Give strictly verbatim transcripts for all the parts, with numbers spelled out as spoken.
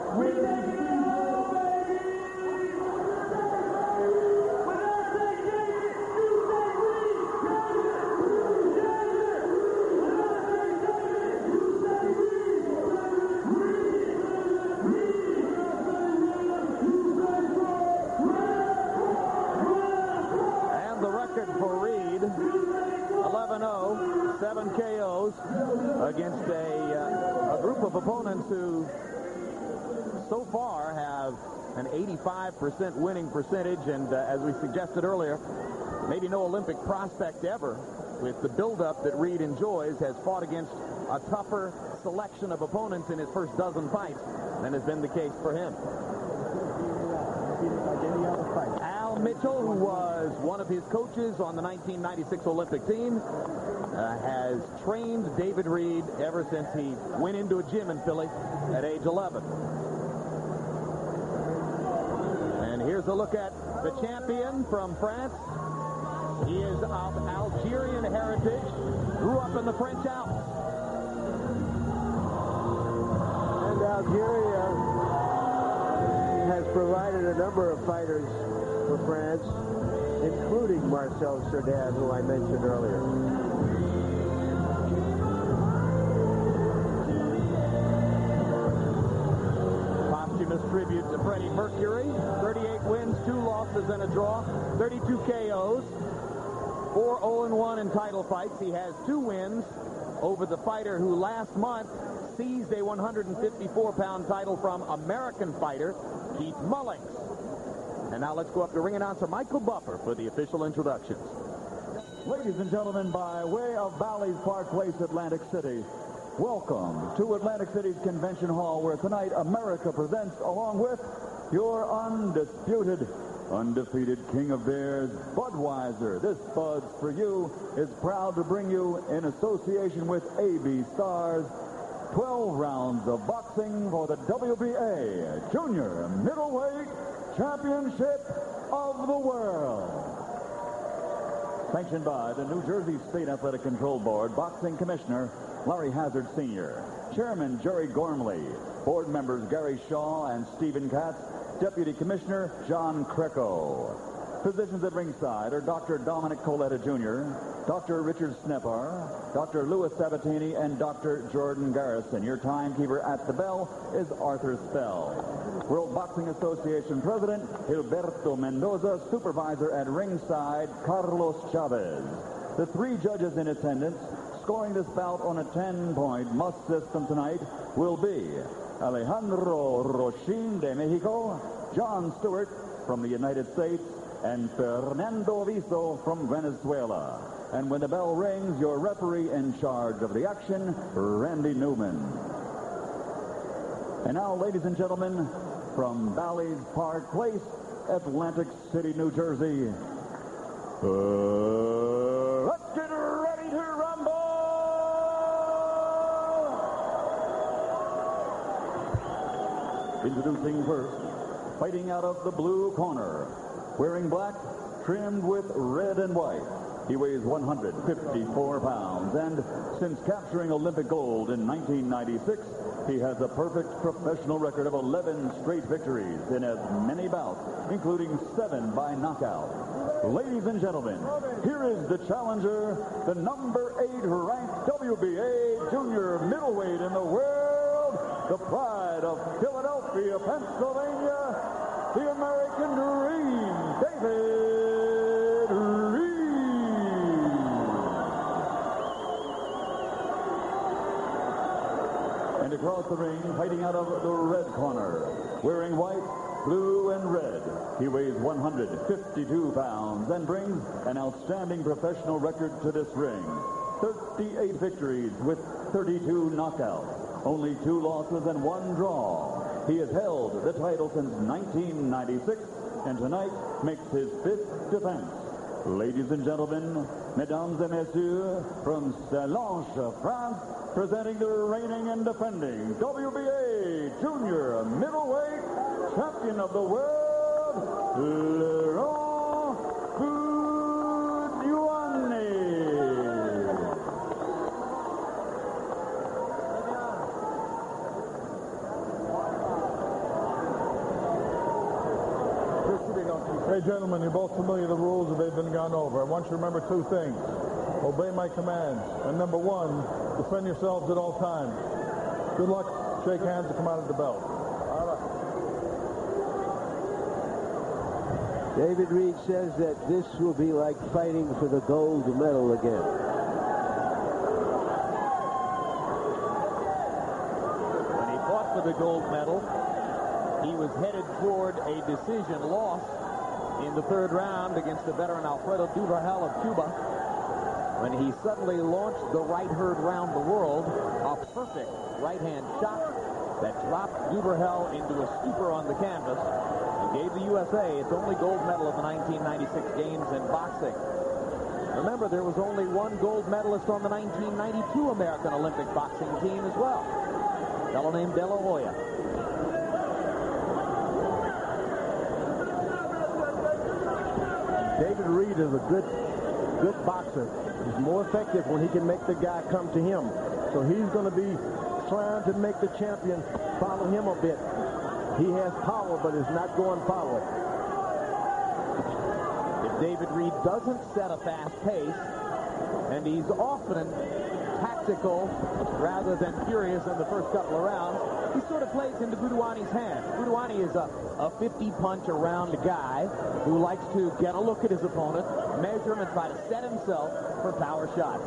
Seven K Os against a, uh, a group of opponents who so far have an eighty-five percent winning percentage, and uh, as we suggested earlier, maybe no Olympic prospect ever with the buildup that Reed enjoys has fought against a tougher selection of opponents in his first dozen fights than has been the case for him. Al Mitchell, who was one of his coaches on the nineteen ninety-six Olympic team, Uh, has trained David Reed ever since he went into a gym in Philly at age eleven. And here's a look at the champion from France. He is of Algerian heritage, grew up in the French Alps. And Algeria has provided a number of fighters for France, including Marcel Cerdan, who I mentioned earlier. Tribute to Freddie Mercury. thirty-eight wins, two losses, and a draw. thirty-two K Os. four oh and one in title fights. He has two wins over the fighter who last month seized a one hundred fifty-four pound title from American fighter Keith Mullings. And now let's go up to ring announcer Michael Buffer for the official introductions. Ladies and gentlemen, by way of Bally's Park Place, Atlantic City, welcome to Atlantic City's Convention Hall, where tonight America presents, along with your undisputed, undefeated King of Bears, Budweiser. This Buds for You is proud to bring you, in association with A B Stars, twelve rounds of boxing for the W B A Junior Middleweight Championship of the World. Sanctioned by the New Jersey State Athletic Control Board, Boxing Commissioner Larry Hazard Senior, Chairman Jerry Gormley, Board members Gary Shaw and Stephen Katz, Deputy Commissioner John Kreco. Physicians at ringside are Doctor Dominic Coletta Junior, Doctor Richard Snepar, Doctor Louis Sabatini, and Doctor Jordan Garrison. Your timekeeper at the bell is Arthur Spell. World Boxing Association President Gilberto Mendoza, supervisor at ringside Carlos Chavez. The three judges in attendance scoring this bout on a ten-point must system tonight will be Alejandro Rochin de Mexico, John Stewart from the United States, and Fernando Viso from Venezuela. And when the bell rings, your referee in charge of the action, Randy Newman. And now, ladies and gentlemen, from Bally's Park Place, Atlantic City, New Jersey, uh, let's get ready to rumble! Introducing first, fighting out of the blue corner, wearing black, trimmed with red and white. He weighs one hundred fifty-four pounds, and since capturing Olympic gold in nineteen ninety-six, he has a perfect professional record of eleven straight victories in as many bouts, including seven by knockout. Ladies and gentlemen, here is the challenger, the number eight ranked W B A junior middleweight in the world, the pride of Philadelphia, Pennsylvania, the American Dream, David Reed. And across the ring, fighting out of the red corner, wearing white, blue, and red, he weighs one hundred fifty-two pounds and brings an outstanding professional record to this ring. thirty-eight victories with thirty-two knockouts, only two losses and one draw. He has held the title since nineteen ninety-six, and tonight makes his fifth defense. Ladies and gentlemen, mesdames et messieurs, from Sallanches, France, presenting the reigning and defending W B A Junior Middleweight Champion of the World, Laurent Budiani. Okay, gentlemen, you're both familiar with the rules that they've been gone over. I want you to remember two things. Obey my commands. And number one, defend yourselves at all times. Good luck. Shake hands and come out of the belt. All right. David Reed says that this will be like fighting for the gold medal again. When he fought for the gold medal, he was headed toward a decision loss in the third round against the veteran Alfredo Duvergel of Cuba. When he suddenly launched the right herd round the world, a perfect right-hand shot that dropped Duvergel into a stupor on the canvas and gave the U S A its only gold medal of the nineteen ninety-six games in boxing. Remember, there was only one gold medalist on the nineteen ninety-two American Olympic boxing team as well, a fellow named De La Hoya. David Reed is a good, good boxer. He's more effective when he can make the guy come to him. So he's going to be trying to make the champion follow him a bit. He has power, but is not going forward. If David Reed doesn't set a fast pace, and he's often tactical rather than furious in the first couple of rounds, he sort of plays into Budiwani's hand. Budiwani is a, a fifty-punch around guy who likes to get a look at his opponent, measure him, and try to set himself for power shots.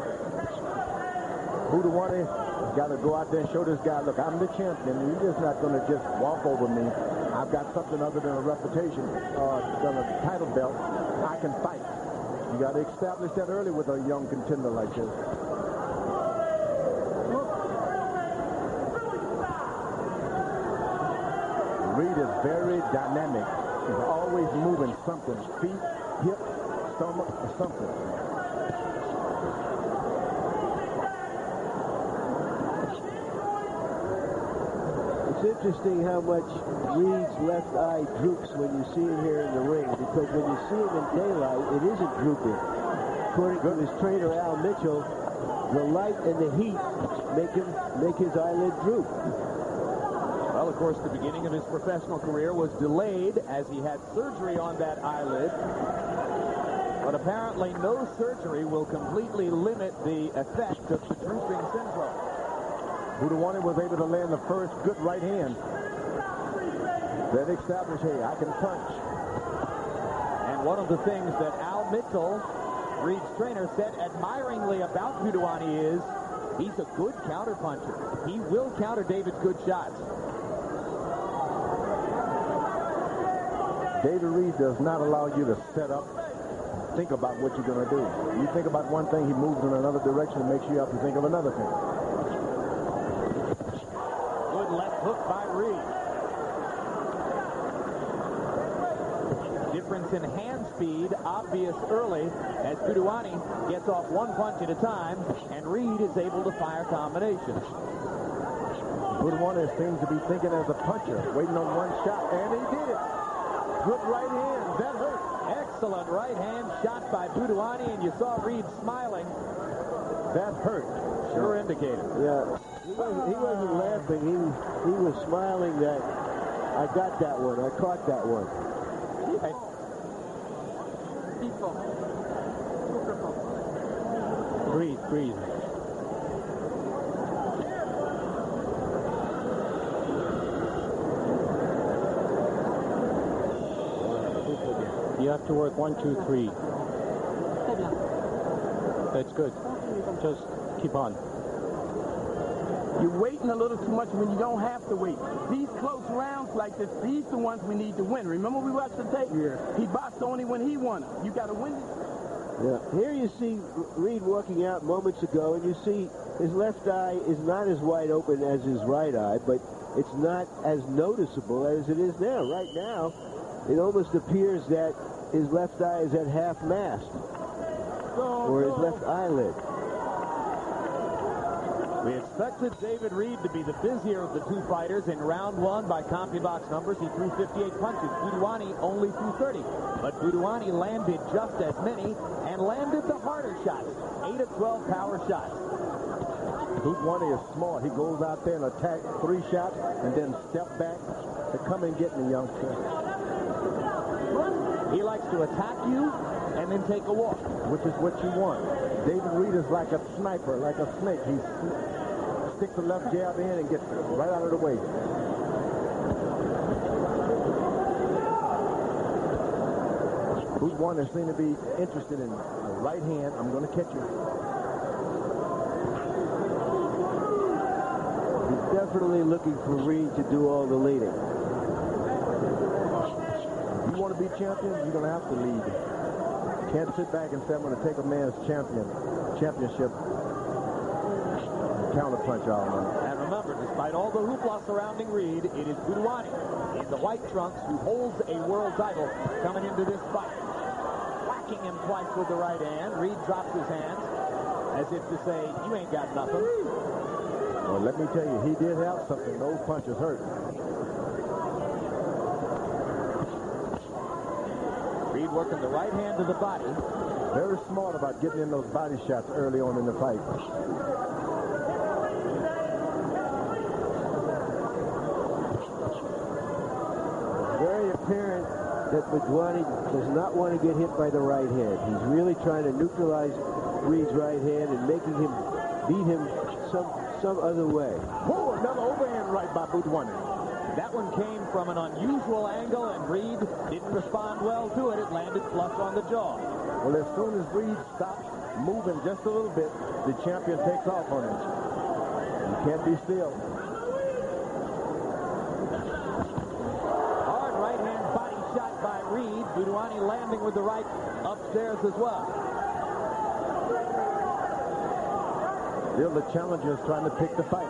Budiwani got to go out there and show this guy, look, I'm the champion. You're just not going to just walk over me. I've got something other than a reputation or than a title belt. I can fight. You got to establish that early with a young contender like this. Reed is very dynamic. He's always moving something. Feet, hip, stomach, or something. It's interesting how much Reed's left eye droops when you see him here in the ring, because when you see him in daylight, it isn't drooping. According to his trainer, Al Mitchell, the light and the heat make him make his eyelid droop. Well, of course, the beginning of his professional career was delayed as he had surgery on that eyelid. But apparently no surgery will completely limit the effect of the drooping syndrome. Budiwani was able to land the first good right hand. Then establish, hey, I can punch. And one of the things that Al Mitchell, Reed's trainer, said admiringly about Budiwani is he's a good counterpuncher. He will counter David's good shots. David Reed does not allow you to set up, think about what you're going to do. You think about one thing, he moves in another direction and makes you have to think of another thing. Good left hook by Reed. Difference in hand speed obvious early as Budiwani gets off one punch at a time, and Reed is able to fire combinations. Budiwani seems to be thinking as a puncher, waiting on one shot, and he did it. Good right hand. That hurt. Excellent right hand shot by Budiwani, and you saw Reed smiling. That hurt. Sure indicated. Yeah, he wasn't, he wasn't laughing. He was, he was smiling that I got that one. I caught that one. Breathe, breathe. You have to work one, two, three. That's good. Just keep on. You're waiting a little too much when you don't have to wait. These close rounds like this, these are the ones we need to win. Remember we watched the tape? Yeah. He boxed only when he won. You got to win it. Yeah. Here you see Reed walking out moments ago, and you see his left eye is not as wide open as his right eye, but it's not as noticeable as it is now. Right now, it almost appears that his left eye is at half mast, or his left eyelid. We expected David Reed to be the busier of the two fighters. In round one, by CompuBox numbers, he threw fifty-eight punches. Budiwani only threw thirty. But Budiwani landed just as many and landed the harder shots. eight of twelve power shots. Budiwani is smart. He goes out there and attacks three shots and then step back to come and get me, youngster. He likes to attack you and then take a walk. Which is what you want. David Reed is like a sniper, like a snake. He sticks the left jab in and gets right out of the way. Boot Warner seems to be interested in the right hand. I'm going to catch you. He's definitely looking for Reed to do all the leading. If you want to be champion, you're going to have to lead. You can't sit back and say, I'm going to take a man's champion, championship, counterpunch all night. And remember, despite all the hoopla surrounding Reed, it is Budiwani in the white trunks who holds a world title coming into this fight. Whacking him twice with the right hand. Reed drops his hands as if to say, you ain't got nothing. Well, let me tell you, he did have something. Those punches hurt. Reed working the right hand to the body. Very smart about getting in those body shots early on in the fight. Very apparent that Budiwani does not want to get hit by the right hand. He's really trying to neutralize Reed's right hand and making him beat him some some other way. Oh, another overhand right by Budiwani. That one came from an unusual angle, and Reed didn't respond well to it. It landed flush on the jaw. Well, as soon as Reed stops moving just a little bit, the champion takes off on him. You can't be still. Hard right hand body shot by Reed. Budiwani landing with the right upstairs as well. Still the challenger is trying to pick the fight.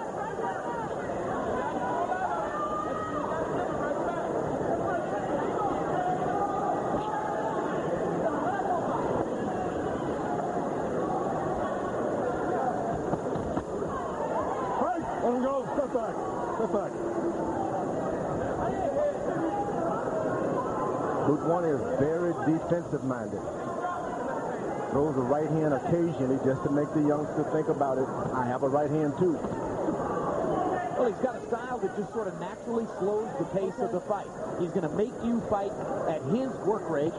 Let him go. Step back. Step back. Budiwani is very defensive-minded. Throws a right hand occasionally just to make the youngster think about it. I have a right hand, too. Well, he's got a style that just sort of naturally slows the pace of the fight. He's going to make you fight at his work rate.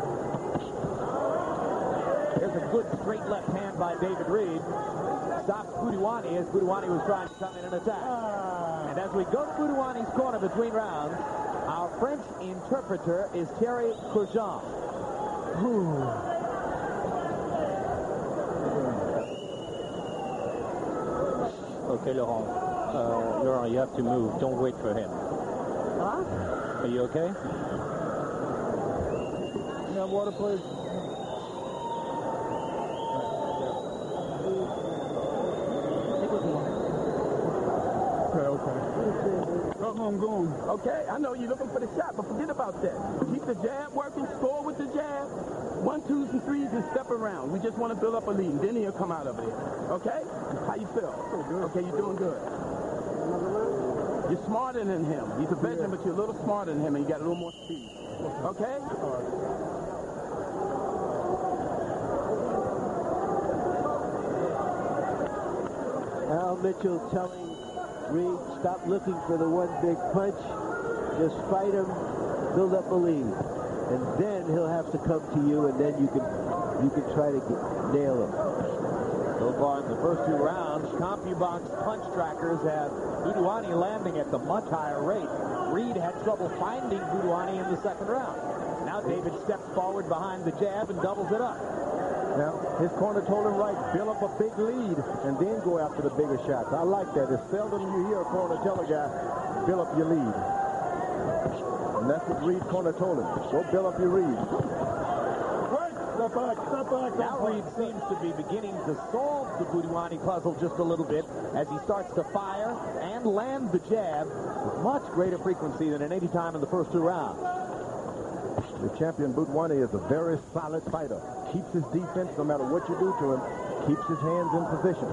There's a good straight left hand by David Reed. Stops Budiwani as Budiwani was trying to come in and attack. And as we go to Budiwani's corner between rounds, our French interpreter is Thierry Courjean. Okay, Laurent. Uh, Laurent, you have to move. Don't wait for him. Huh? Are you okay? Yeah, water, please. Okay, okay. I'm going. Okay, I know you're looking for the shot, but forget about that. Keep the jab working, score with the jab. One, twos, and threes, and step around. We just want to build up a lead, and then he'll come out of there. Okay? How you feel? Okay, you're doing good. You're smarter than him. He's a veteran, but you're a little smarter than him, and you got a little more speed. Okay? Al Mitchell telling Reed, stop looking for the one big punch. Just fight him, build up a lead. And then he'll have to come to you, and then you can you can try to get, nail him. So far in the first two rounds, CompuBox punch trackers have Budiwani landing at the much higher rate. Reed had trouble finding Budiwani in the second round. Now David steps forward behind the jab and doubles it up. Now, his corner told him right, build up a big lead and then go after the bigger shots. I like that. It's seldom you hear a corner tell a guy, build up your lead. And that's what Reed corner told him. Go build up your lead. Step back, step back. Now Reed seems to be beginning to solve the Budiwani puzzle just a little bit as he starts to fire and land the jab with much greater frequency than at any time in the first two rounds. The champion Budiwani is a very solid fighter. Keeps his defense no matter what you do to him. Keeps his hands in position.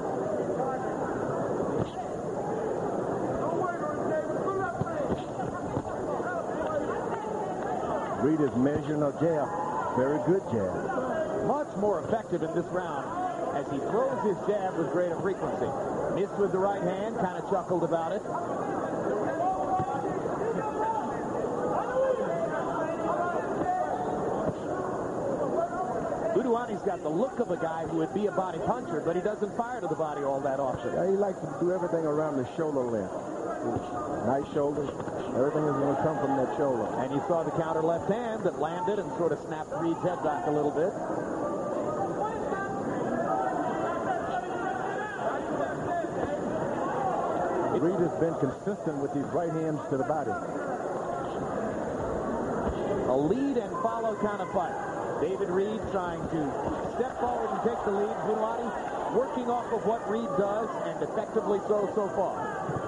Reed is measuring a jab. Very good jab. Much more effective in this round as he throws his jab with greater frequency. Missed with the right hand, kind of chuckled about it. Budoani's got the look of a guy who would be a body puncher, but he doesn't fire to the body all that often. Yeah, he likes to do everything around the shoulder length. Nice shoulders. Everything is going to come from that shoulder. And you saw the counter left hand that landed and sort of snapped Reed's head back a little bit. Reed has been consistent with these right hands to the body. A lead and follow kind of fight. David Reed trying to step forward and take the lead. Budoani working off of what Reed does, and effectively so so far.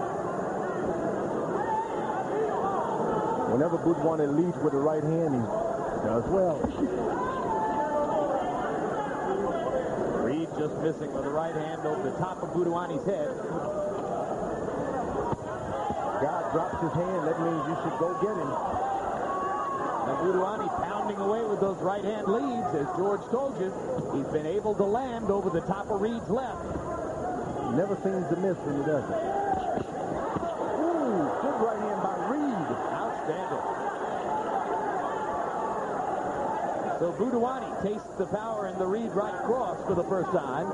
Whenever Budoani leads with the right hand, he does well. Reed just missing with the right hand over the top of Budoani's head. God drops his hand. That means you should go get him. Now Budoani pounding away with those right-hand leads. As George told you, he's been able to land over the top of Reed's left. Never seems to miss when he does it. Ooh, good right hand by Reed. Outstanding. So Budoani tastes the power in the Reed right cross for the first time.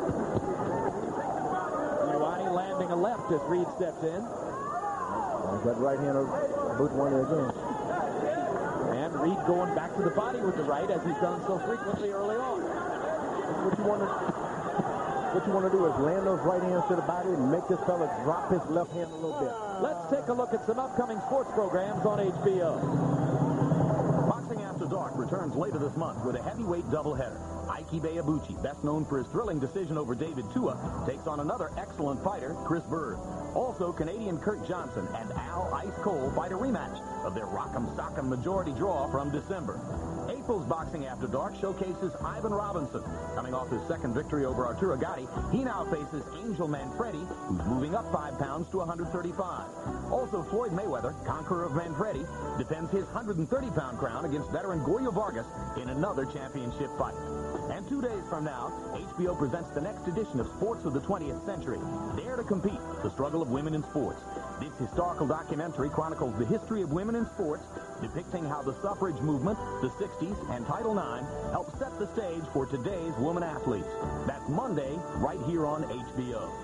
Budoani landing a left as Reed steps in. There's that right hand of Budoani again. And Reed going back to the body with the right, as he's done so frequently early on. What you want to, what you want to do is land those right hands to the body and make this fella drop his left hand a little bit. Let's take a look at some upcoming sports programs on H B O. Boxing After Dark returns later this month with a heavyweight doubleheader. Ike Ibuchi, best known for his thrilling decision over David Tua, takes on another excellent fighter, Chris Bird. Also, Canadian Kurt Johnson and Al Ice Cole fight a rematch of their Rock'em Sock'em majority draw from December. April's Boxing After Dark showcases Ivan Robinson. Coming off his second victory over Arturo Gatti, he now faces Angel Manfredi, who's moving up five pounds to one thirty-five. Also, Floyd Mayweather, conqueror of Manfredi, defends his one thirty pound crown against veteran Goyo Vargas in another championship fight. And two days from now, H B O presents the next edition of Sports of the twentieth Century, Dare to Compete, the struggle of women in sports. This historical documentary chronicles the history of women in sports, depicting how the suffrage movement, the sixties, and Title nine helped set the stage for today's women athletes. That's Monday, right here on H B O.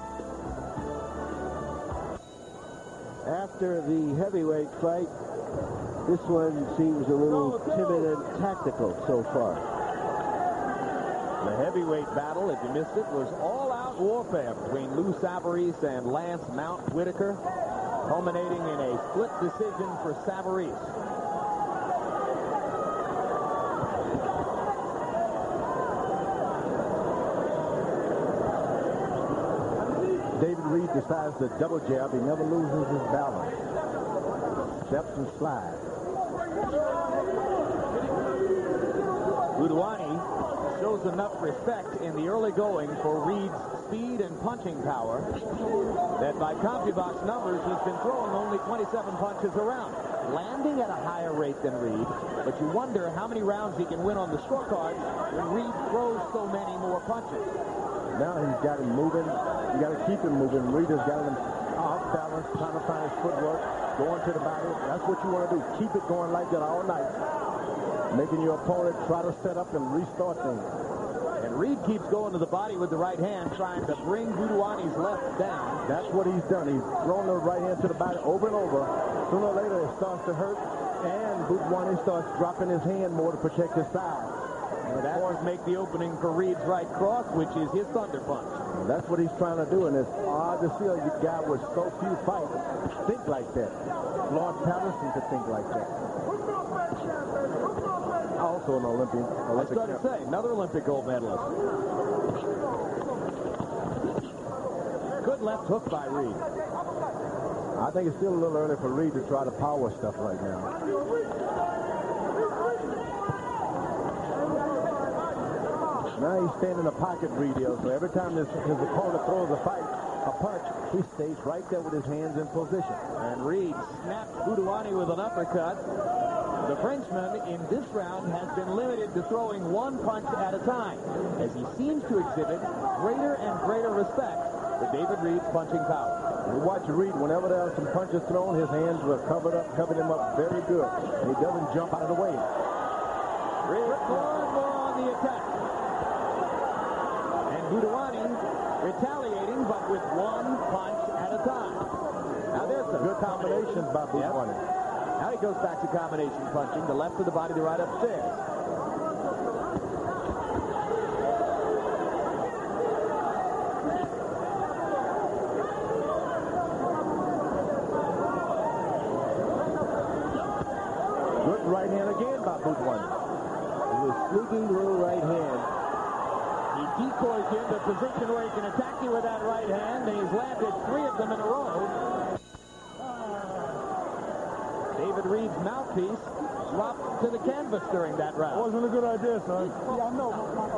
After the heavyweight fight, this one seems a little timid and tactical so far. The heavyweight battle, if you missed it, was all-out warfare between Lou Savarese and Lance Mount Whitaker, culminating in a split decision for Savarese. David Reed decides to double jab. He never loses his balance. Steps and slides. Budoani shows enough respect in the early going for Reed's speed and punching power that by CompuBox numbers, he's been throwing only twenty-seven punches around, landing at a higher rate than Reed, but you wonder how many rounds he can win on the scorecard when Reed throws so many more punches. Now he's got him moving. You got to keep him moving. Reed has got him off balance, trying to find his footwork, going to the body. That's what you want to do. Keep it going like that all night. Making your opponent try to set up and restart things. And Reed keeps going to the body with the right hand, trying to bring Budoani's left down. That's what he's done. He's thrown the right hand to the body over and over. Sooner or later, it starts to hurt, and Budoani starts dropping his hand more to protect his side. And that would make the opening for Reed's right cross, which is his thunder punch. And that's what he's trying to do, and it's odd to see a guy with so few fights think like that. Lawrence Patterson could think like that. Also an Olympian. I started to say, another Olympic gold medalist. Good left hook by Reed. I think it's still a little early for Reed to try the power stuff right now. Now he's staying in the pocket, Reed is. So every time his, his opponent throws a fight, a punch, he stays right there with his hands in position. And Reed snapped Budoani with an uppercut. The Frenchman in this round has been limited to throwing one punch at a time, as he seems to exhibit greater and greater respect for David Reed's punching power. You watch Reed, whenever there are some punches thrown, his hands were covered up, covered him up very good. And he doesn't jump out of the way. Reed more and more on the attack. Budiwani retaliating, but with one punch at a time. Now there's some good combinations by Budiwani. Yep. Now he goes back to combination punching, the left to the body, the right upstairs. Good right hand again by Budiwani. With a sneaking little right hand. He decoys you into a position where he can attack you with that right hand, and he's landed three of them in a row. David Reed's mouthpiece dropped to the canvas during that round. Wasn't a good idea, son. Yeah, I know.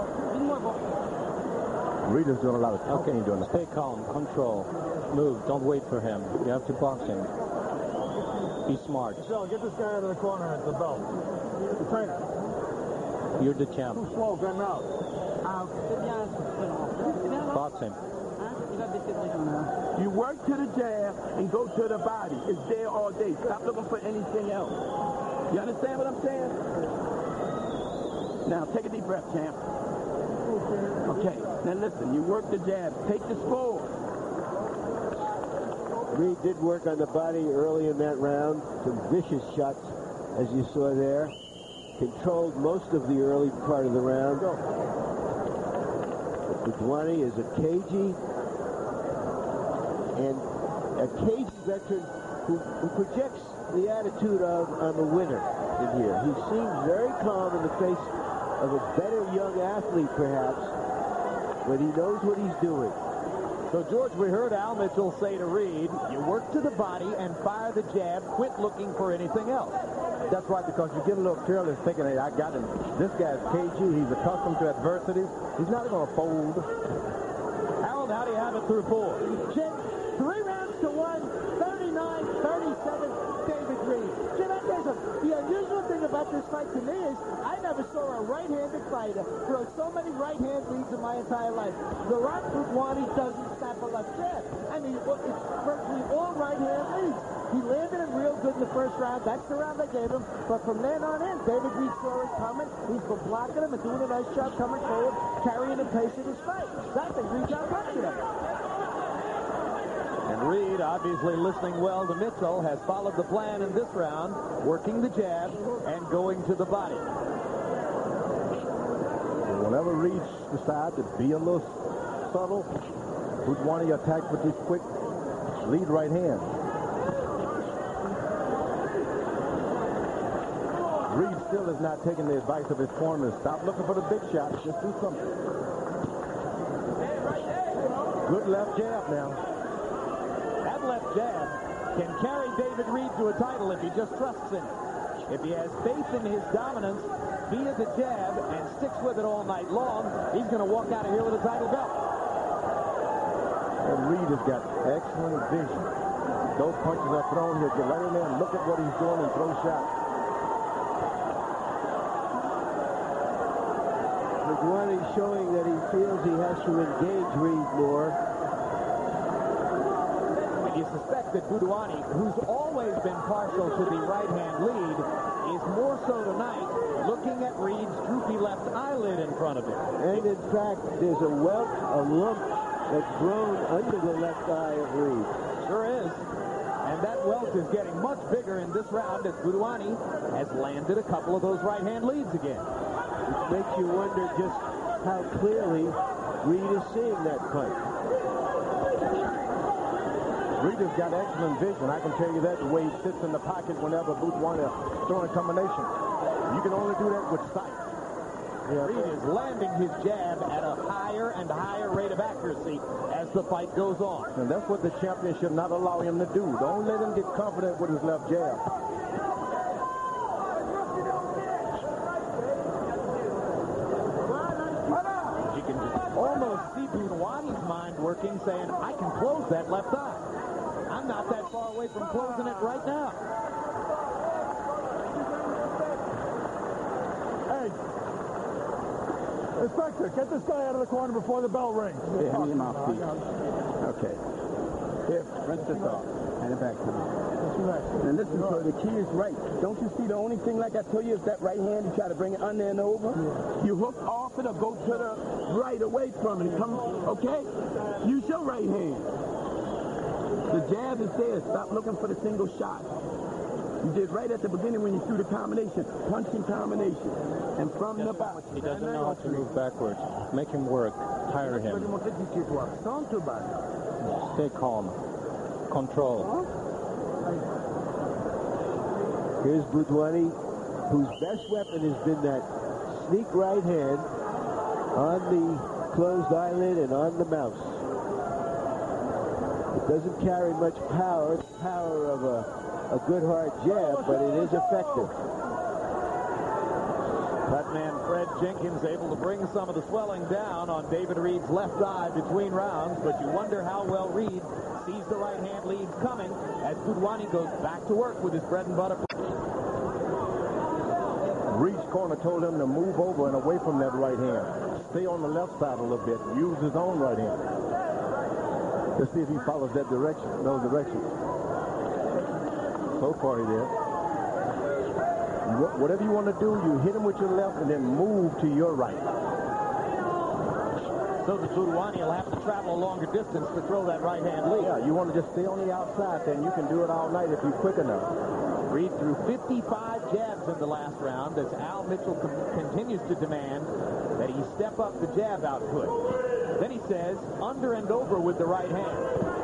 Reed is doing a lot of talking Okay, during the stay calm, control, move, don't wait for him. You have to box him. Be smart. Michelle, get this guy out of the corner at the belt. The trainer. You're the champ. Too slow, get him out. Box him. You work to the jab and go to the body. It's there all day. Stop looking for anything else. You understand what I'm saying? Now, take a deep breath, champ. Okay, now listen. You work the jab. Take the score. Reed did work on the body early in that round. Some vicious shots, as you saw there. Controlled most of the early part of the round. Budiwani is a cagey and a cagey veteran who, who projects the attitude of I'm a winner in here. He seems very calm in the face of a better young athlete, perhaps, but he knows what he's doing. So, George, we heard Al Mitchell say to Reed, you work to the body and fire the jab, quit looking for anything else. That's right, because you get a little careless thinking, hey, I got him. This guy's cagey. He's accustomed to adversity. He's not going to fold. Harold, how do you have it through four? Jim, three rounds to one, thirty-nine thirty-seven, David Reed. Jim, I tell you something. The unusual thing about this fight to me is I never saw a right-handed fighter throw so many right-hand leads in my entire life. Laurent Budiwani doesn't snap a left jab. I mean, it's virtually all right-hand leads. He landed it real good in the first round. That's the round I gave him. But from then on in, David Reed saw it coming. He's been blocking him and doing a nice job coming forward, carrying the pace of his fight. I think Reed got much of it. And Reed, obviously listening well to Mitchell, has followed the plan in this round, working the jab and going to the body. Whenever Reed decides to be a little subtle, Budiwani attack with this quick lead right hand. Reed still is not taking the advice of his corner. Stop looking for the big shots. Just do something. Good left jab now. That left jab can carry David Reed to a title if he just trusts in it. If he has faith in his dominance via the jab and sticks with it all night long, he's going to walk out of here with a title belt. And Reed has got excellent vision. Those punches are thrown, he'll get right in there and look at what he's doing and throw shots. Budiwani showing that he feels he has to engage Reed more. And you suspect that Budiwani, who's always been partial to the right-hand lead, is more so tonight looking at Reed's droopy left eyelid in front of him. And in fact, there's a welt, a lump that's grown under the left eye of Reed. Sure is. And that welt is getting much bigger in this round as Budiwani has landed a couple of those right-hand leads again. Which makes you wonder just how clearly Reed is seeing that fight. Reed has got excellent vision. I can tell you that the way he sits in the pocket whenever Budiwani throwing a combination. You can only do that with sight. Yeah. Reed is landing his jab at a higher and higher rate of accuracy as the fight goes on. And that's what the champion should not allow him to do. Don't let him get confident with his left jab. You can almost see Budiwani's mind working, saying, I can close that left eye. I'm not that far away from closing it right now. Hey, Inspector, get this guy out of the corner before the bell rings. Yeah, hand me your mouthpiece. Okay. Here, rinse this off. And it back to me. And listen, so the key is right. Don't you see the only thing, like I told you, is that right hand, you try to bring it under and over. Yeah. You hook off it or go to the right away from it. Come, okay? Use your right hand. The jab is there. Stop looking for the single shot. You did right at the beginning when you threw the combination, punching combination. And from the back. He doesn't know how to move backwards. Make him work. Tire him. Stay calm. Control. Here's Budwani, whose best weapon has been that sneak right hand on the closed eyelid and on the mouse. It doesn't carry much power, the power of a, a good hard jab, but it is effective. Cutman Fred Jenkins able to bring some of the swelling down on David Reed's left eye between rounds, but you wonder how well Reed sees the right hand leads coming as Budwani goes back to work with his bread and butter. Reed's corner told him to move over and away from that right hand. Stay on the left side a little bit. Use his own right hand. Let's see if he follows that direction, those directions. So far he did. Whatever you want to do, you hit him with your left and then move to your right. So the Budwani will have to travel a longer distance to throw that right hand lead. Yeah, you want to just stay on the outside, then you can do it all night if you're quick enough. Reed threw fifty-five jabs in the last round as Al Mitchell continues to demand that he step up the jab output. Then he says, under and over with the right hand.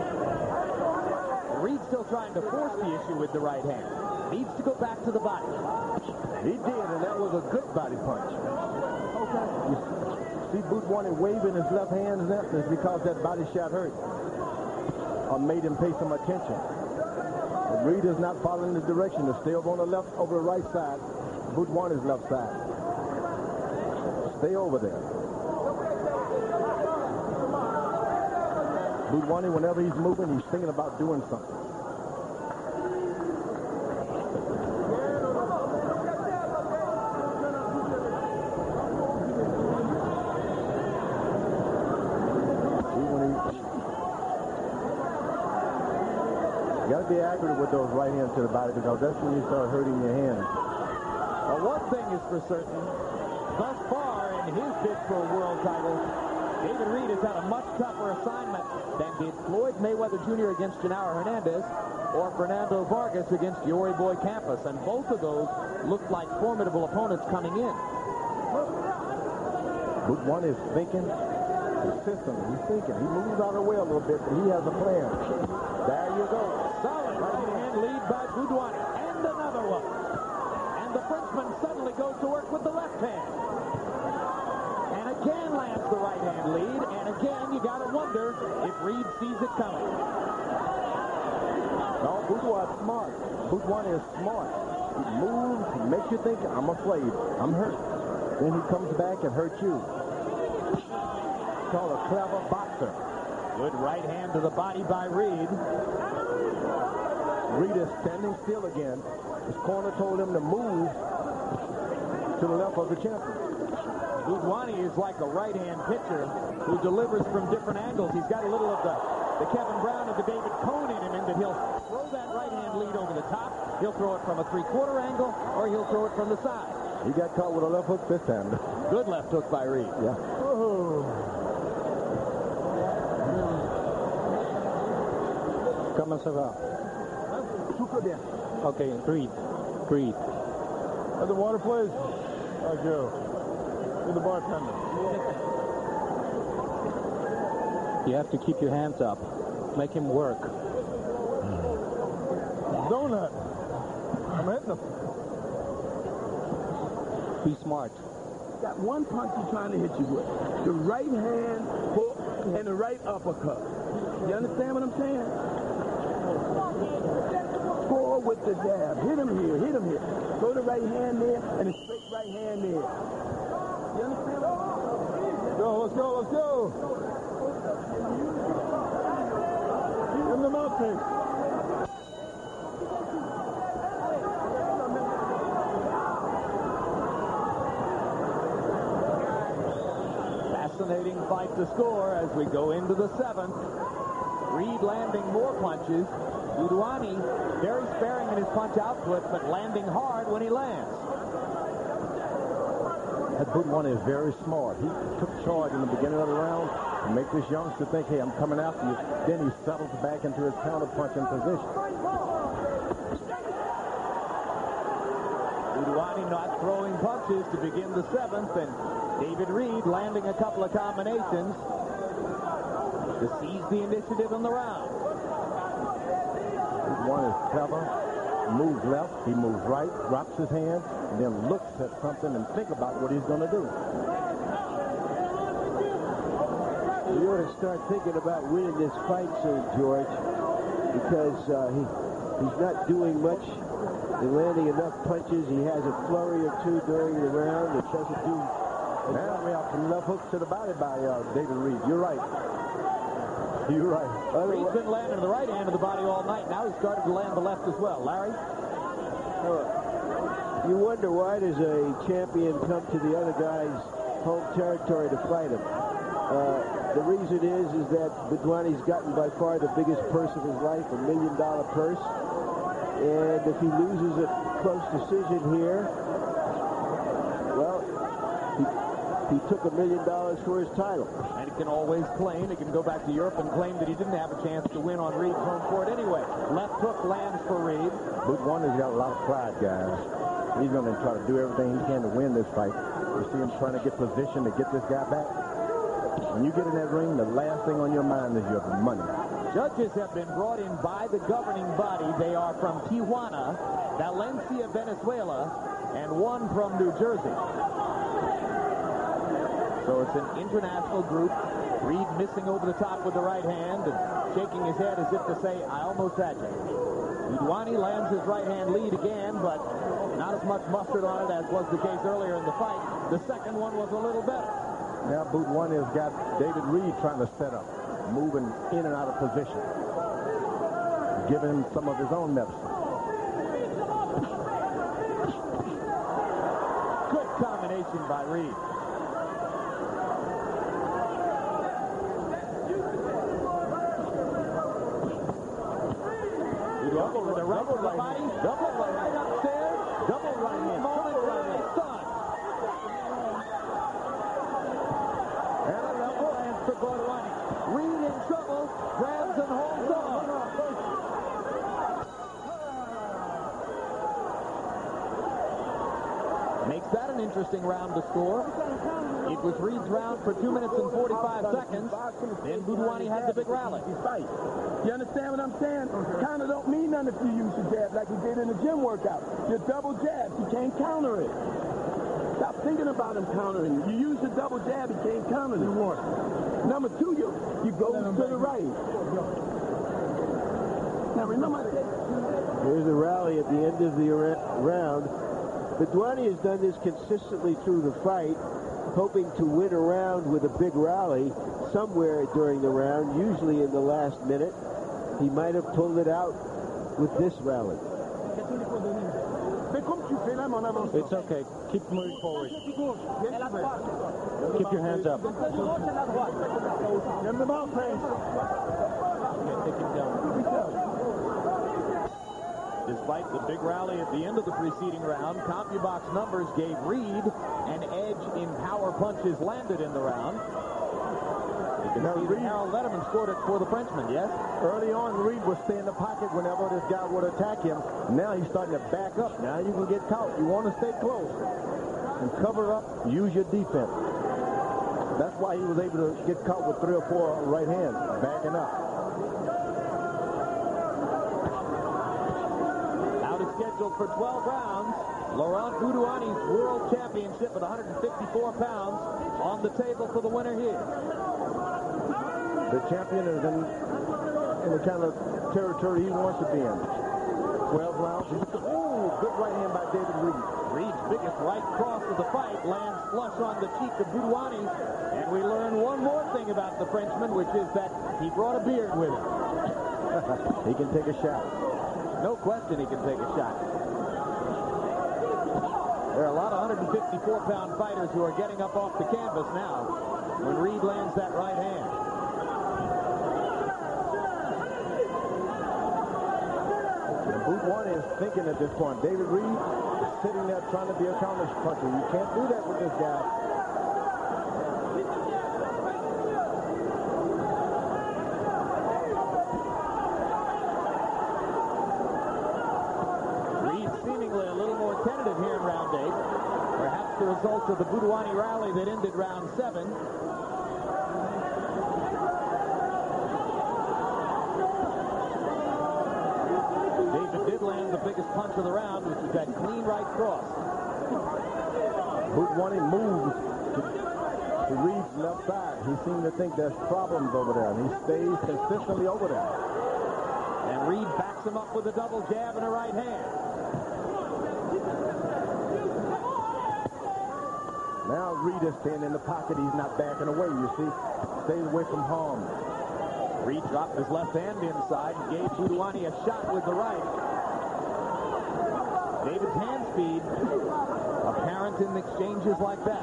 Reed's still trying to force the issue with the right hand. Needs to go back to the body. He did, and that was a good body punch. Okay. You see Budwani waving his left hand, that's because that body shot hurt or made him pay some attention. But Reed is not following the direction. To stay over on the left, over the right side. Budwani's left side. Stay over there. Budwani, whenever he's moving, he's thinking about doing something. You got to be accurate with those right hands to the body because that's when you start hurting your hands. Well, one thing is for certain, thus far in his bid for a world title, David Reed has had a much tougher assignment than did Floyd Mayweather Junior against Genaro Hernandez or Fernando Vargas against Yori Boy Campos, and both of those looked like formidable opponents coming in. Budwani is thinking the system. He's thinking. He moves out of the way a little bit, but he has a plan. There you go. Solid right hand lead by Budwani. And another one. And the Frenchman suddenly goes to work with the left hand. And again lands the right hand lead. And again, you got to wonder if Reed sees it coming. No, Budwani's smart. Budwani is smart. He moves, he makes you think, I'm afraid, I'm hurt. Then he comes back and hurts you. It's called a clever boxer. Good right hand to the body by Reed. Reed is standing still again. His corner told him to move to the left of the champion. Budwani is like a right-hand pitcher who delivers from different angles. He's got a little of the, the Kevin Brown and the David Cohn in him, in that he'll throw that right-hand lead over the top. He'll throw it from a three-quarter angle, or he'll throw it from the side. He got caught with a left hook this time. Good left hook by Reed. Yeah. Oh. Comment ça va? Okay, breathe. Breathe. At the water, please. Thank you. To the bartender. You have to keep your hands up. Make him work. Donut. I'm hitting him. Be smart. Got one punch he's trying to hit you with. The right hand hook and the right uppercut. You understand what I'm saying? Score with the jab. Hit him here. Hit him here. Throw the right hand there and a straight right hand there. You understand? Go, let's go, let's go. Give him the mouthpiece. Fascinating fight to score as we go into the seventh. Reed landing more punches. Buduani very sparing in his punch output, but landing hard when he lands. That Buduani is very smart. He took charge in the beginning of the round to make this youngster think, hey, I'm coming after you. Then he settles back into his counter-punching position. Buduani not throwing punches to begin the seventh, and David Reed landing a couple of combinations to seize the initiative in the round. One is clever, moves left, he moves right, drops his hand, and then looks at something and think about what he's going to do. You ought to start thinking about winning this fight soon, George, because uh, he he's not doing much in landing enough punches. He has a flurry or two during the round that doesn't do. Now we have some left hooks to the body by uh, David Reed. You're right. You're right. Reed's been landing the right hand of the body all night. Now he's started to land the left as well. Larry? Uh, you wonder why does a champion come to the other guy's home territory to fight him? Uh, the reason is is that Buduani's gotten by far the biggest purse of his life, a million dollar purse. And if he loses a close decision here, well, he, he took a million dollars for his title. And he can always claim, he can go back to Europe and claim that he didn't have a chance to win on Reed's home court anyway. Left hook lands for Reed. Buduani's got a lot of pride, guys. He's going to try to do everything he can to win this fight. You see him trying to get position to get this guy back. When you get in that ring, the last thing on your mind is your money. Judges have been brought in by the governing body. They are from Tijuana, Valencia, Venezuela, and one from New Jersey. So it's an international group. Reed missing over the top with the right hand and shaking his head as if to say, I almost had you. Buduani lands his right hand lead again, but not as much mustard on it as was the case earlier in the fight. The second one was a little better. Now Buduani has got David Reed trying to set up, moving in and out of position, giving him some of his own medicine. Good combination by Reed. Double with the right to the body, double right upstairs, double right hand, moment right hand, son. And a level lands for Buduani. Reed in trouble, grabs and holds on. Makes that an interesting round to score. It was Reed's round for two minutes and forty-five seconds. Then Buduani had the big rally. You understand what I'm saying? Counter don't mean nothing if you use your jab like you did in the gym workout. Your double jab, you can't counter it. Stop thinking about him countering. You use your double jab, you can't counter it. Number two, you, you go to the right. Now remember I said... Here's the rally at the end of the round. Buduani has done this consistently through the fight, hoping to win a round with a big rally somewhere during the round, usually in the last minute. He might have pulled it out with this rally. It's okay. Keep moving forward. Keep your hands up. Take him down. Despite the big rally at the end of the preceding round, CompuBox numbers gave Reed an edge in power punches landed in the round. You can see that Harold Letterman scored it for the Frenchman, yes? Early on, Reed would stay in the pocket whenever this guy would attack him. Now he's starting to back up. Now you can get caught. You want to stay close and cover up, use your defense. That's why he was able to get caught with three or four right hands, backing up. Scheduled for twelve rounds. Laurent Buduani's World Championship at one hundred fifty-four pounds on the table for the winner here. The champion is in, in the kind of territory he wants to be in. twelve rounds. Oh, good right hand by David Reed. Reed's biggest right cross of the fight lands flush on the cheek of Buduani. And we learn one more thing about the Frenchman, which is that he brought a beard with him. He can take a shot. No question he can take a shot. There are a lot of one hundred fifty-four pound fighters who are getting up off the canvas now when Reed lands that right hand. thinking at this point. David Reed is sitting there trying to be a counter puncher. You can't do that with this guy. Reed seemingly a little more tentative here in round eight. Perhaps the result of the Buduani rally that ended round seven. The biggest punch of the round, which was that clean right cross. Buduani moves to, to Reed's left side. He seemed to think there's problems over there, and he stays consistently over there. And Reed backs him up with a double jab and a right hand. Now Reed is staying in the pocket. He's not backing away, you see. Stays away from harm. Reed dropped his left hand inside and gave Buduani a shot with the right. David's hand speed apparent in exchanges like that.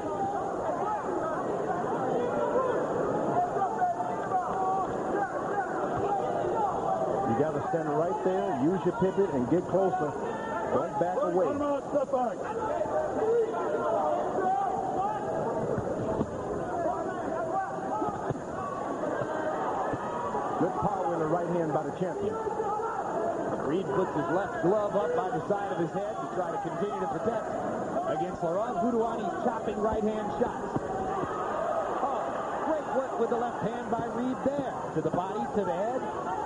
You got to stand right there, use your pivot, and get closer. Don't back away. Good power in the right hand by the champion. Reed puts his left glove up by the side of his head to try to continue to protect against Laurent Buduani's chopping right-hand shots. Oh, great work with the left hand by Reed there. To the body, to the head.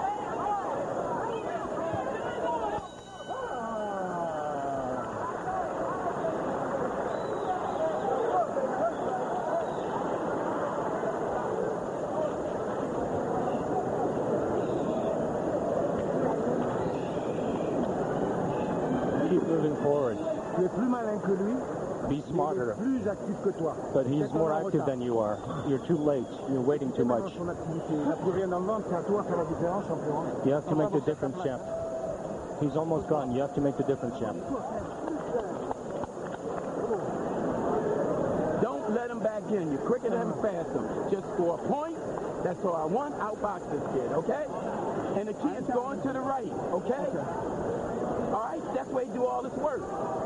Moving forward. Tu es plus malin que lui. Be smarter. Plus actif que toi. But he's more active than you are. You're too late. You're waiting too much. Il n'a plus rien dans le ventre. C'est à toi de faire la différence, champion. You have to make the difference, champ. He's almost gone. You have to make the difference, champ. Don't let him back in. You're quicker than fast him. Just score a point. That's all I want. Outbox this kid, okay? And the kid's going to the right, okay? All right, that's where you do all this work.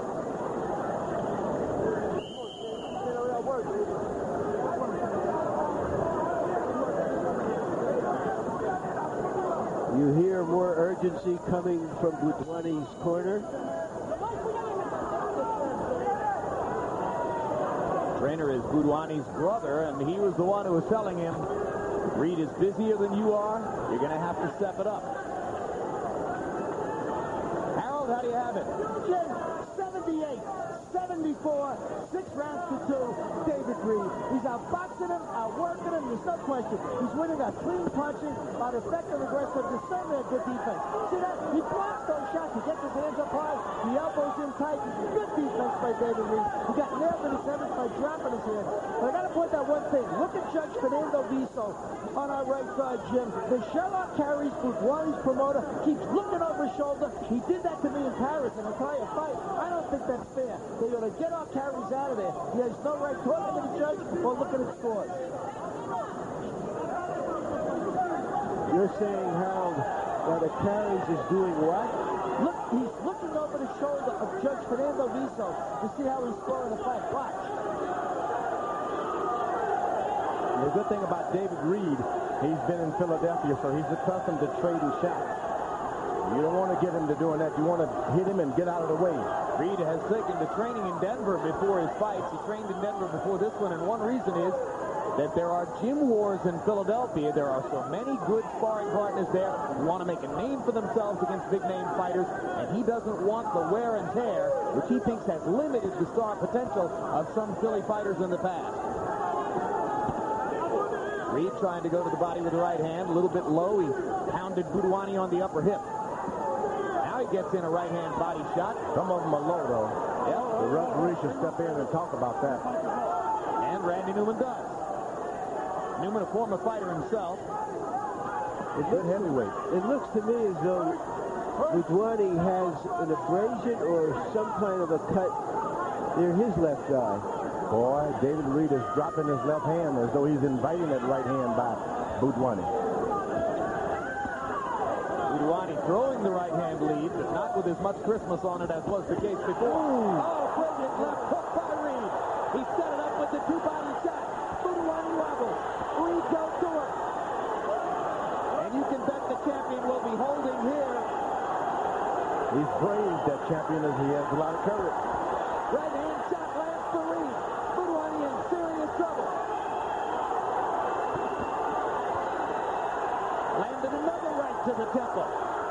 You hear more urgency coming from Buduani's corner. Trainer is Buduani's brother, and he was the one who was telling him, Reed is busier than you are. You're going to have to step it up. How do you have it? Jim, seventy-eight, seventy-four, six rounds to two, David Reed. He's outboxing him, outworking him, there's no question. He's winning on clean punching, on effective aggressive, there's certainly a good defense. See that? He blocks those shots, he gets his hands up high, the elbows in tight. Good defense by David Reed. He got nailed in his heavens by dropping his hand. But I got to point out one thing. Look at Judge Fernando Viso on our right side, Jim. The Sherlock carries Buduani's promoter, keeps looking over his shoulder. He did that to me in Paris, and I'll tell you, fight, I don't think that's fair. They ought to get our carries out of there. He has no right talking to the judge or looking at scores. You're saying, Harold, that the carries is doing what? Look, he's looking over the shoulder of Judge Fernando Viso to see how he's scoring the fight. Watch. The good thing about David Reed, he's been in Philadelphia, so he's accustomed to trading shots. You don't want to get him to doing that. You want to hit him and get out of the way. Reed has taken to training in Denver before his fights. He trained in Denver before this one, and one reason is that there are gym wars in Philadelphia. There are so many good sparring partners there who want to make a name for themselves against big-name fighters, and he doesn't want the wear and tear, which he thinks has limited the star potential of some Philly fighters in the past. Reed trying to go to the body with the right hand, a little bit low. He pounded Buduani on the upper hip. Now he gets in a right-hand body shot. Some of them are low, though. Yeah. The referee should step in and talk about that. And Randy Newman does. Newman, a former fighter himself. It looks, heavyweight. It looks to me as though Buduani has an abrasion or some kind of a cut near his left eye. Boy, David Reed is dropping his left hand as though he's inviting that right hand by Buduani. Buduani throwing the right-hand lead, but not with as much Christmas on it as was the case before. Ooh. Oh, brilliant left hook by Reed. He set it up with the two-body shot. Buduani wobbles. Reed goes to it. And you can bet the champion will be holding here. He's brave, that champion, as he has a lot of courage. Right-hand shot lands for Reed. Buduani in serious trouble. Landed another right to the temple.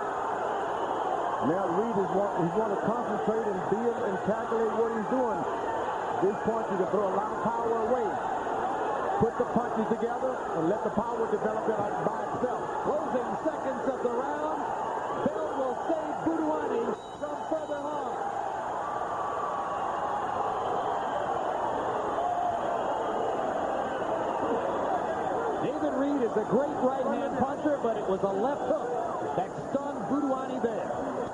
Now Reed is want, he's want to concentrate and build and calculate what he's doing. This point is to throw a lot of power away. Put the punches together and let the power develop it by itself. Closing seconds of the round. Bell will save Buduani from further harm. David Reed is a great right-hand puncher, but it was a left hook that stunned Buduani there.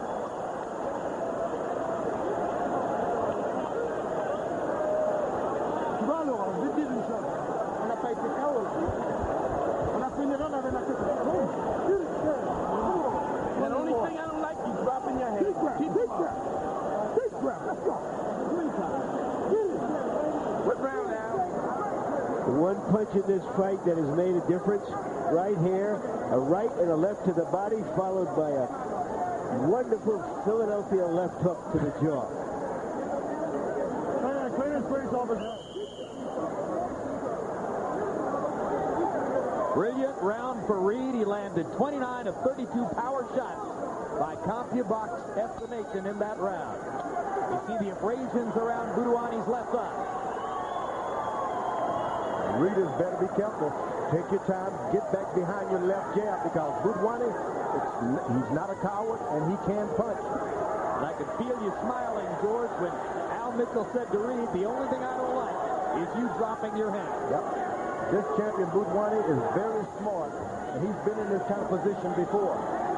Tu vois, Laurent, je vais te dire une chose. On n'a pas été K O. On a fait une erreur avec la tête. The only thing I don't like is dropping your head. Big grab, Keep big it up. grab. Big grab, let's go. What round now? The one punch in this fight that has made a difference, right here, a right and a left to the body, followed by a wonderful Philadelphia left hook to the jaw. Clear his face off his head. Brilliant round for Reed. He landed twenty-nine of thirty-two power shots by CompuBox estimation in that round. You see the abrasions around Buduani's left eye. Readers better be careful. Take your time. Get back behind your left jab because Buduani, it's, he's not a coward and he can punch. And I could feel you smiling, George, when Al Mitchell said to Reed, the only thing I don't like is you dropping your hand. Yep. This champion, Buduani, is very smart, and he's been in this kind of position before.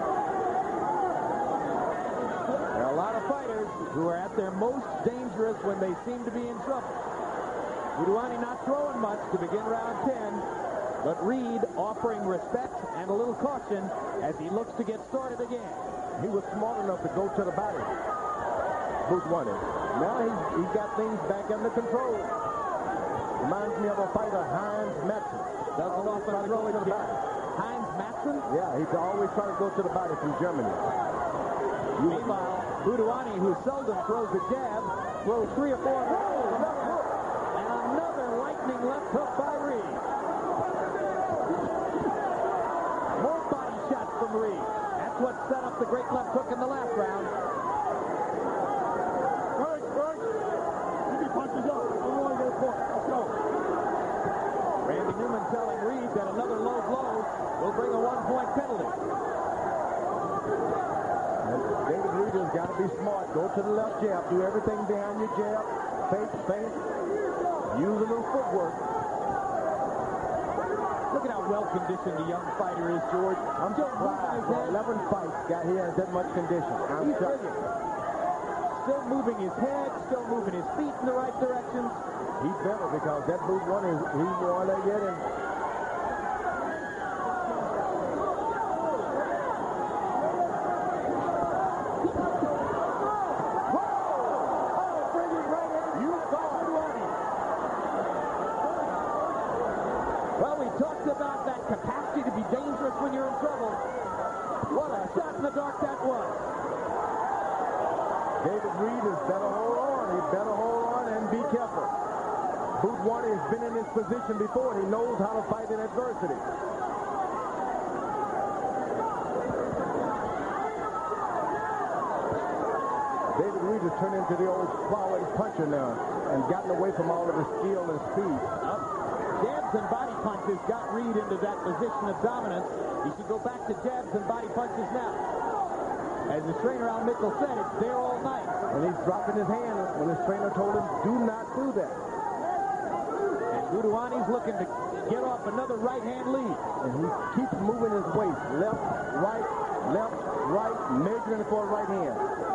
There are a lot of fighters who are at their most dangerous when they seem to be in trouble. Buduani not throwing much to begin round ten, but Reed offering respect and a little caution as he looks to get started again. He was smart enough to go to the body, Buduani. Now he's, he's got things back under control. Reminds me of a fighter, Heinz Matson. Doesn't often throw it to the body. Heinz Matson? Yeah, he's always trying to go to the body from Germany. Meanwhile, Buduani, who seldom throws a jab, throws three or four rolls. And another lightning left hook by Reed. More body shots from Reed. That's what set up the great left hook in the last round. Good, good. Keep your punches up. I don't want to get a point. Let's go. Randy Newman telling Reed that another low blow will bring a one-point penalty. And David Reed has got to be smart. Go to the left jab. Do everything behind your jab. Fake, feint. Use a little footwork. Look at how well-conditioned the young fighter is, George. I'm Still surprised. moving his head. eleven fights, got he has that much condition. I'm He's shocked. brilliant. Still moving his head, still moving his feet in the right directions. He's better because that boot one is he's more than getting. Well, we talked about that capacity to be dangerous when you're in trouble. What a shot in the dark that was. David Reed is better hold on. He better hold on and be careful. Buduani has been in this position before, and he knows how to fight in adversity. David Reed has turned into the old forward puncher now and gotten away from all of his skill and speed. Up. Jabs and body punches got Reed into that position of dominance. He should go back to jabs and body punches now. As the trainer Al Mitchell said, it's there all night. And he's dropping his hand when his trainer told him, do not do that. And Buduani's looking to get off another right-hand lead. And he keeps moving his waist. Left, right, left, right, measuring for a right hand.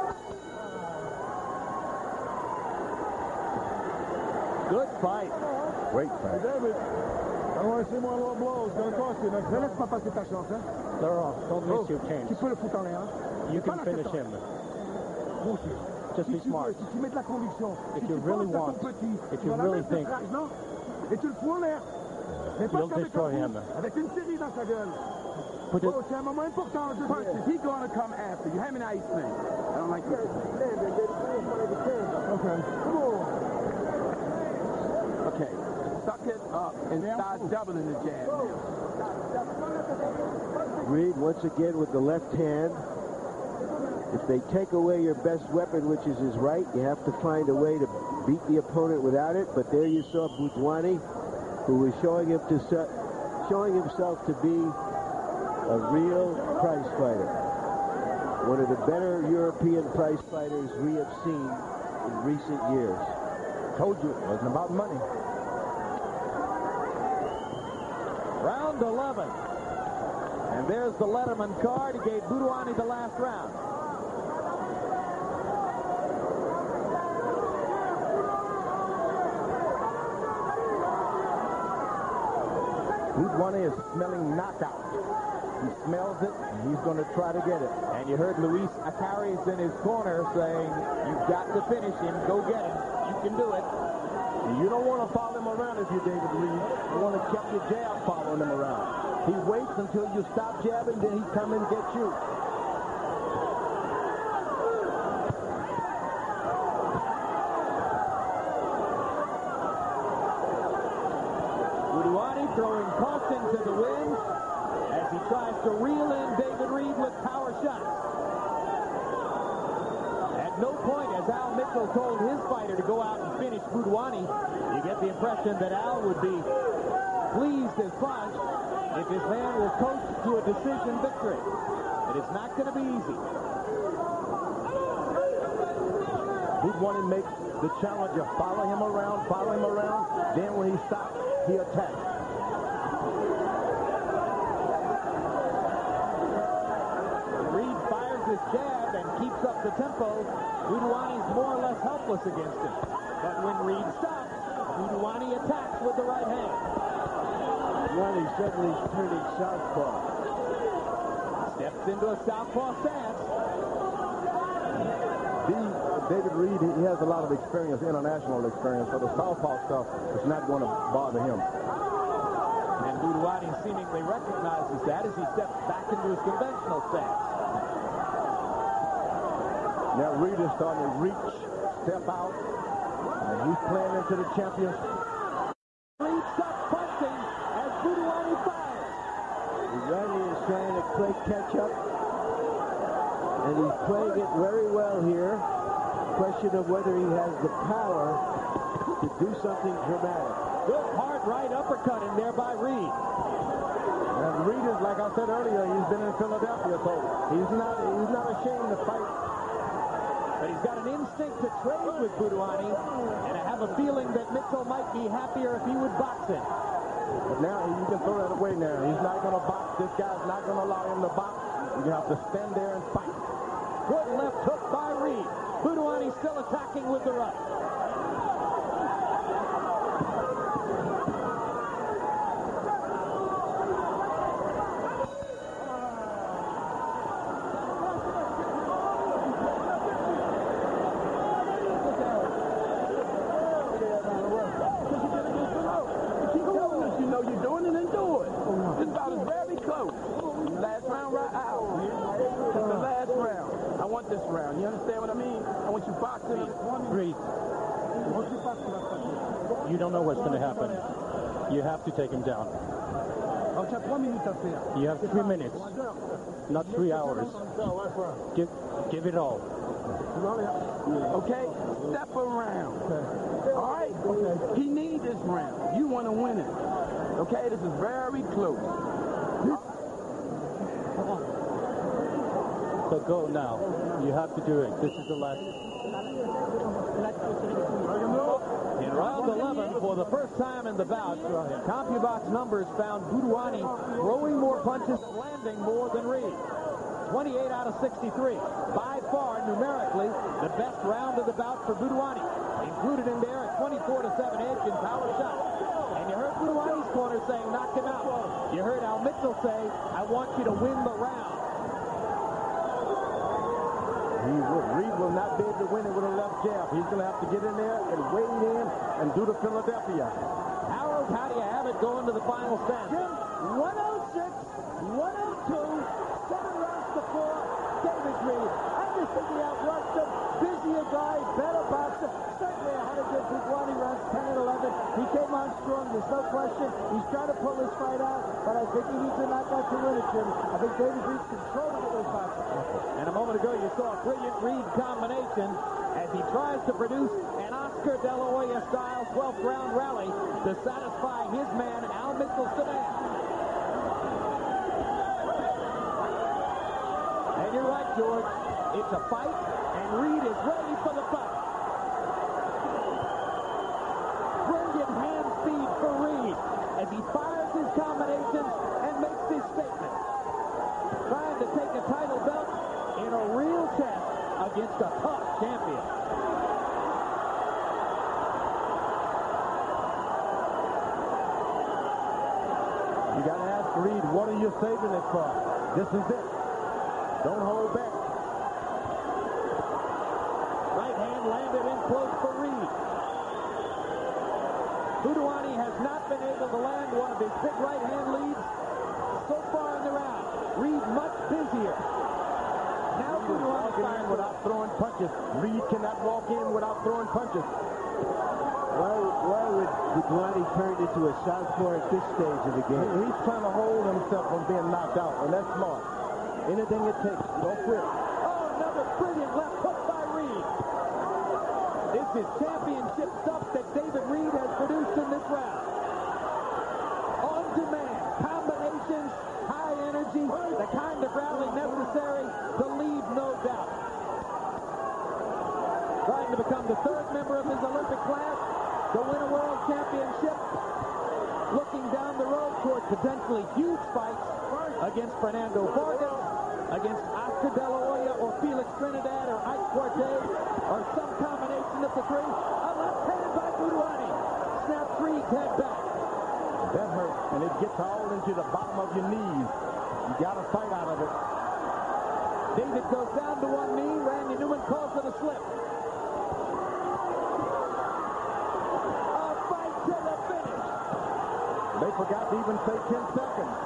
Good fight. Great fight. David, I want to see more low blows. It's going to cost you next Ne laisse pas passer ta chance, hein. Laurent, don't miss your chance. Tu peux le foutre en l'air, hein. You can finish him. Just be smart. Si tu mets de la conviction, If si you tu really penses à ton want, petit, if tu you vas la really mettre think, strike, non? Et tu le fous en l'air. Mais pas you'll qu'avec destroy un him. coup, avec une série dans sa gueule. Put it, Oh, c'est un moment important. Je Punches, he gonna come after you. How many ice thing? I don't like this. Okay. Come on. Okay. Suck it up and start doubling the jab. Reed once again with the left hand. If they take away your best weapon, which is his right, you have to find a way to beat the opponent without it. But there you saw Butuani, who was showing him to se- showing himself to be a real prize fighter. One of the better European prize fighters we have seen in recent years. Told you, it wasn't about money. Round eleven. And there's the Letterman card. He gave Butuani the last round. Butuani is smelling knockout. He smells it, and he's going to try to get it. And you heard Luis Acaris in his corner saying, you've got to finish him. Go get him. You can do it. And you don't want to follow him around if you're David Reed. You want to keep your jab following him around. He waits until you stop jabbing, then he come and get you. Butuani throwing caution to the wind as he tries to reel in David Reed with power shots. At no point has Al Mitchell told his fighter to go out and finish Butuani. You get the impression that Al would be pleased as punch if his man will coach to a decision victory. But it's not going to be easy. Butuani makes the challenger follow him around, follow him around. Then when he stops, he attacks. Reed fires his jab and keeps up the tempo. Butuani's more or less helpless against him. But when Reed stops, Butuani attacks with the right hand. Butuani suddenly turning southpaw. Steps into a southpaw stance. The, David Reed, he has a lot of experience, international experience, so the southpaw stuff is not going to bother him. And Butuani seemingly recognizes that as he steps back into his conventional stance. Now Reed is starting to reach, step out, and he's playing into the champions. Reed stops punching as Butuani fires. Butuani is trying to play catch-up, and he's playing it very well here. Question of whether he has the power to do something dramatic. Good hard right uppercut in there by Reed. And Reed is, like I said earlier, he's been in Philadelphia, so he's not he's not ashamed to fight. But he's got an instinct to trade with Butuani, and I have a feeling that Mitchell might be happier if he would box him. But now you can throw that away now. He's not going to box. This guy's not going to allow him to box. You have to stand there and fight. Good left hook by Reed. Butuani still attacking with the right. You know you're doing it and do it. This bout is very close. Last round right out. It's the last round. I want this round. You understand what I mean? I want you boxing. Reed, you don't know what's going to happen. You have to take him down. You have three minutes, not three hours. Give, give it all. Okay? Step around. All right? He needs this round. You want to win it. Okay? This is very close. So go now. You have to do it. This is the last. In round eleven, for the first time in the bout, CompuBox numbers found Butuani throwing more punches and landing more than Reed. twenty-eight out of sixty-three. By far, numerically, the best round of the bout for Butuani. Included in there a twenty-four to seven edge in power shots. And you heard Butuani's corner saying, knock him out. You heard Al Mitchell say, I want you to win the round. He will, Reed will not be able to win it with a left jab. He's going to have to get in there and wade in and do the Philadelphia. Harold, how do you have it going to the final stand? Jim, one oh six, one oh two, seven rounds to four, David Reed. I just think he outworked him. Busier guy, better boxer. Certainly ahead of Jim Buduani rounds ten and eleven. He came on strong, there's no question. He's trying to pull his fight out, but I think he needs a knockout to win it, Jim. I think David Reed's controlling it with his boxing. And a moment ago, you saw a brilliant Reed combination as he tries to produce an Oscar De La Hoya-style twelfth round rally to satisfy his man, Al Mitchell's demand. And you're right, George. It's a fight, and Reed is ready for the fight. Brilliant hand speed for Reed as he fires his combinations and makes his statement. Trying to take a title belt in a real test against a tough champion. You got to ask Reed, what are you saving it for? This is it. Don't hold back. Right hand landed in close for Reed. Buduani has not been able to land one of his big right hand leads so far in the round. Reed much busier. Now Buduani firing without throwing punches. Reed cannot walk in without throwing punches. Why, why would Buduani turn into a southpaw at this stage of the game? He's trying to hold himself from being knocked out, and that's smart. Anything it takes. Don't quit. Oh, another brilliant left hook by Reed. This is championship stuff that David Reed has produced in this round. On demand, combinations, high energy, the kind of rally necessary to lead, no doubt. Trying to become the third member of his Olympic class to win a world championship. Looking down the road toward potentially huge fights against Fernando Vargas, against Oscar De La Hoya or Felix Trinidad or Ike Cortez or some combination of the three. A left hand by Buduani. Snaps Reed's head back. That hurts, and it gets all into the bottom of your knees. You got to fight out of it. David goes down to one knee. Randy Newman calls it a slip. A fight to the finish. They forgot to even say ten seconds.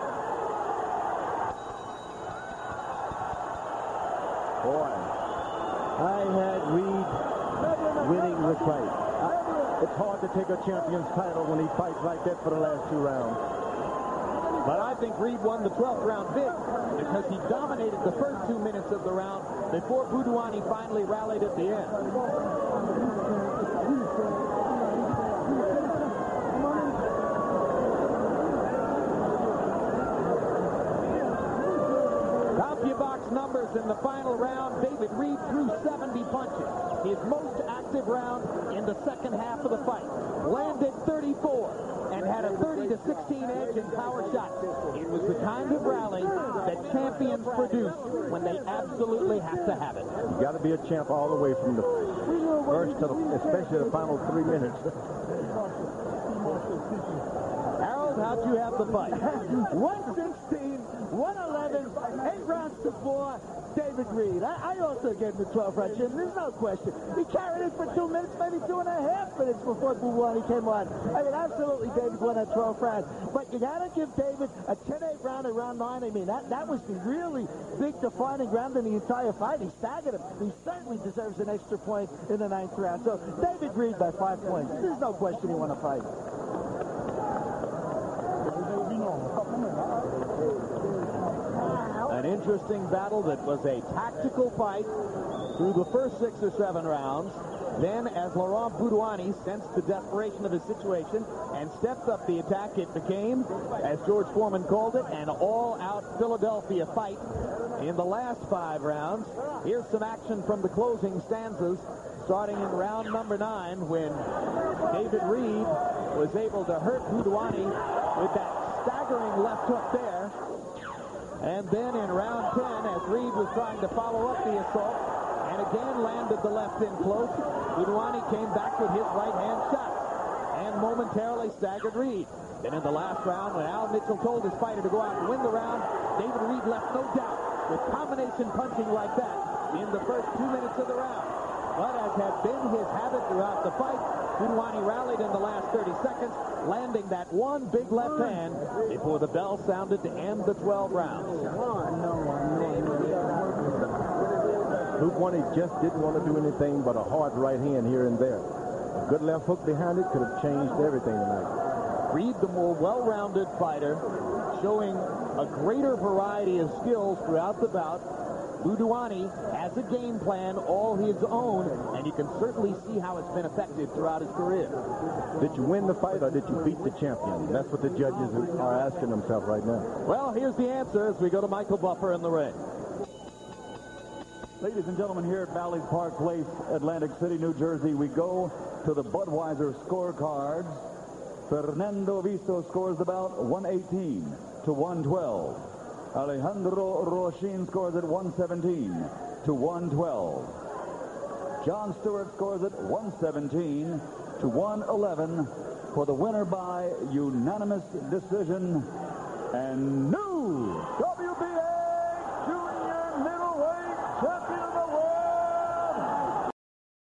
Boy, I had Reed winning the fight. I, it's hard to take a champion's title when he fights like that for the last two rounds. But I think Reed won the twelfth round big because he dominated the first two minutes of the round before Buduani finally rallied at the end. CompuBox numbers in the final round. David Reed threw seventy punches. His most active round in the second half of the fight. Landed thirty-four and had a thirty to sixteen edge in power shots. It was the kind of rally that champions produce when they absolutely have to have it. You got to be a champ all the way from the first to the, especially the final three minutes. Harold, how'd you have the fight? one sixteen, one eleven, eight rounds to four, David Reed. I, I also gave him the twelfth round, Jim. There's no question. He carried it for two minutes, maybe two and a half minutes before Buduani came on. I mean, absolutely, David won that twelfth round. But you got to give David a ten eight round in round nine. I mean, that, that was the really big defining round in the entire fight. He staggered him. He certainly deserves an extra point in the ninth round. So, David Reed by five points. There's no question he won a fight. An interesting battle that was a tactical fight through the first six or seven rounds. Then, as Laurent Buduani sensed the desperation of his situation and stepped up the attack, it became, as George Foreman called it, an all-out Philadelphia fight in the last five rounds. Here's some action from the closing stanzas, starting in round number nine, when David Reed was able to hurt Buduani with that staggering left hook there. And then in round ten, as Reed was trying to follow up the assault, and again landed the left in close, Buduani came back with his right-hand shots and momentarily staggered Reed. Then in the last round, when Al Mitchell told his fighter to go out and win the round, David Reed left no doubt. With combination punching like that, in the first two minutes of the round. But as had been his habit throughout the fight, Budiwani rallied in the last thirty seconds, landing that one big left hand before the bell sounded to end the twelve rounds. Budiwani just didn't want to do anything but a hard right hand here and there. A good left hook behind it could have changed everything tonight. Reed, the more well-rounded fighter, showing a greater variety of skills throughout the bout. Budiwani has a game plan all his own, and you can certainly see how it's been effective throughout his career. Did you win the fight or did you beat the champion? That's what the judges are asking themselves right now. Well, here's the answer as we go to Michael Buffer in the ring. Ladies and gentlemen, here at Bally's Park Place, Atlantic City, New Jersey, we go to the Budweiser scorecards. Fernando Visto scores the bout one eighteen to one twelve. Alejandro Rochin scores at one seventeen to one twelve. John Stewart scores at one seventeen to one eleven for the winner by unanimous decision and new W B